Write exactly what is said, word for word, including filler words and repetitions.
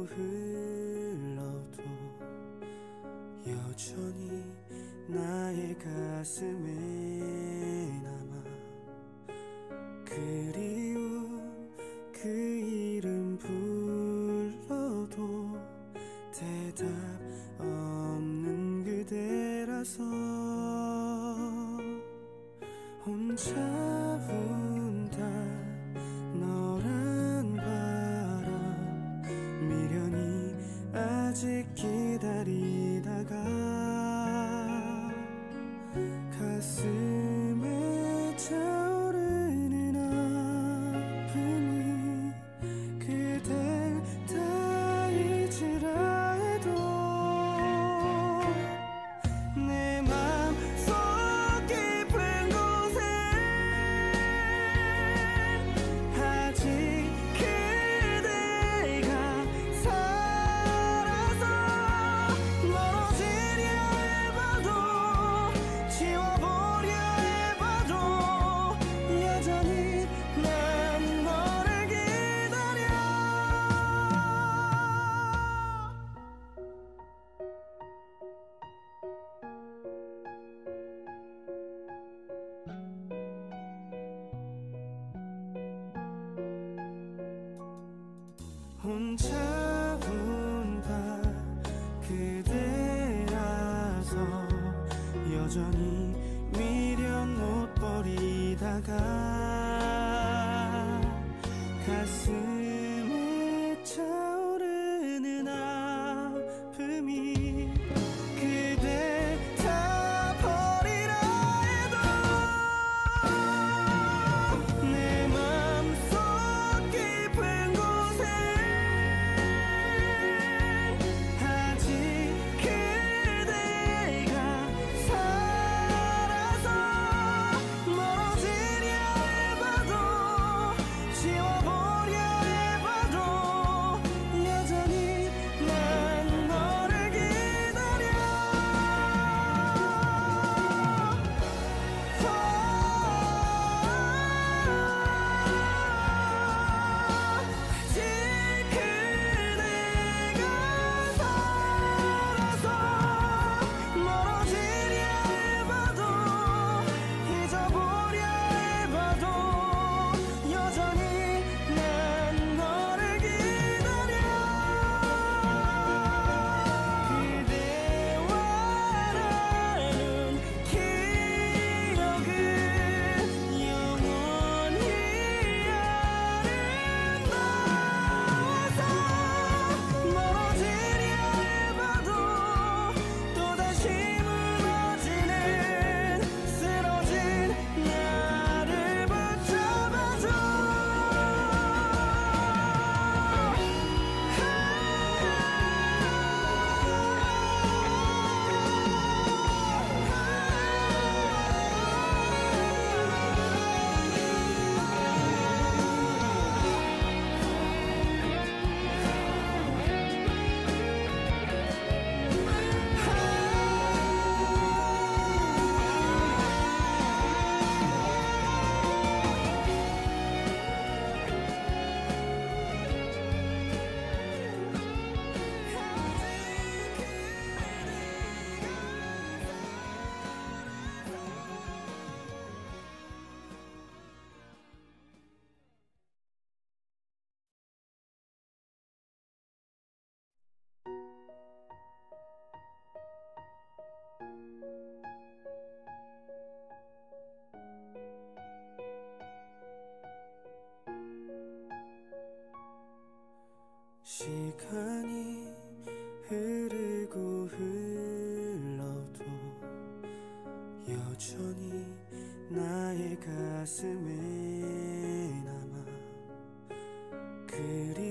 흘러도 여전히 나의 가슴에 남아 그리운 그 이름 불러도 대답 없는 그대라서 혼자 운다 너란 바람 미련이 아직 기다리다가 가슴에 차오르는 아픔이 그댈 다 잊으라 해도 내 맘속 깊은 곳에 아직 그대가 살아서 멀어지려 해봐도 지워보려 해봐도 여전히 난 너를 기다려. 혼자 운다 그대라서 여전히 미련 못 버리다가 가슴에 차오르는 아픔이 그댈 다 버리라 해도 내 맘속 깊은 곳에 아직 그대가 살아서 멀어지려 해봐도 지워보려 해봐도 여전히 난 너를 기다려. 아직 그대가 살아서 멀어지려 해봐도 잊어보려 해봐도 여전히 난 너를 기다려. 그대와 나눈 기억은 영원히 아름다워서 멀어지려 해봐도 또다시 무너지는 쓰러진 나를 붙잡아줘. 시간이 흐르고 흘러도 여전히 나의 가슴에 남아 그리